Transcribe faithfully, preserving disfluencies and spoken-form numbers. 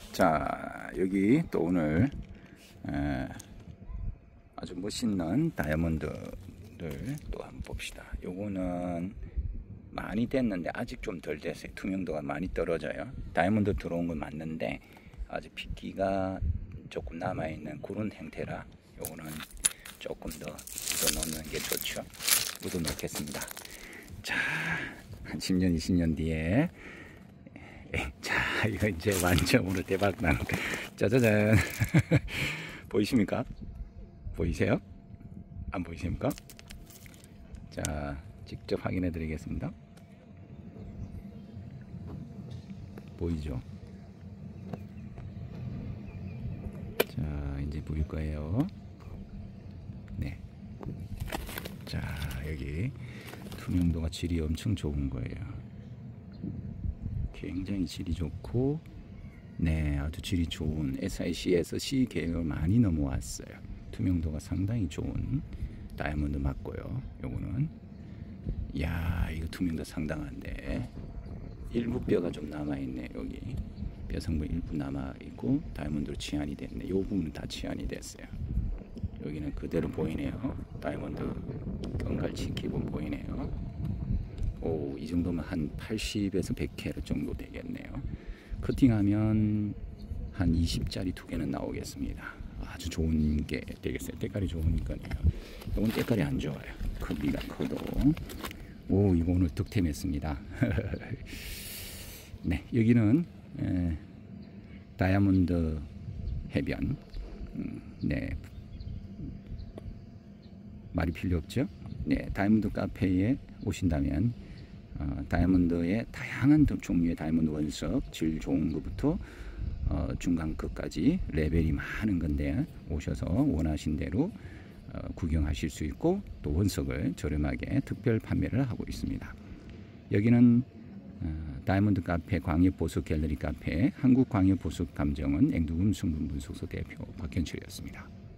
자, 여기 또 오늘 에, 아주 멋있는 다이아몬드를 또 한번 봅시다. 요거는 많이 됐는데 아직 좀 덜 됐어요. 투명도가 많이 떨어져요. 다이아몬드 들어온 건 맞는데 아직 핏기가 조금 남아있는 그런 형태라 요거는 조금 더 묻어 놓는 게 좋죠. 묻어 놓겠습니다. 자, 한 십 년 이십 년 뒤에 자, 이거 이제 완전으로 대박 나는 짜자잔. 보이십니까? 보이세요? 안 보이십니까? 자, 직접 확인해 드리겠습니다. 보이죠? 자, 이제 보일 거예요. 네. 자, 여기 투명도가 질이 엄청 좋은 거예요. 굉장히 질이 좋고, 네, 아주 질이 좋은 에스아이씨에서 C 계열 많이 넘어왔어요. 투명도가 상당히 좋은 다이아몬드 맞고요. 요거는 야, 이거 투명도 상당한데 일부 뼈가 좀 남아있네. 여기 뼈 성분 일부 남아있고 다이아몬드로 치환이 됐네. 요 부분은 다 치환이 됐어요. 여기는 그대로 보이네요. 다이아몬드 덩갈치 기본 보이네요. 오, 이 정도면 한 팔십에서 백 캐럿 정도 되겠네요. 커팅하면 한 이십 짜리 두 개는 나오겠습니다. 아주 좋은 게 되겠어요. 때깔이 좋으니까요. 이건 때깔이 안 좋아요. 크기가 커도. 오, 이거 오늘 득템했습니다. 네, 여기는 에, 다이아몬드 해변. 음, 네, 말이 필요 없죠. 네, 다이아몬드 카페에 오신다면 어, 다이아몬드의 다양한 종류의 다이아몬드 원석, 질 좋은 것부터 어, 중간급까지 레벨이 많은 건데 오셔서 원하신 대로 어, 구경하실 수 있고 또 원석을 저렴하게 특별 판매를 하고 있습니다. 여기는 어, 다이아몬드 카페 광역보석 갤러리 카페 한국광역보석 감정원 앵두금 승분 분석소 대표 박현철이었습니다.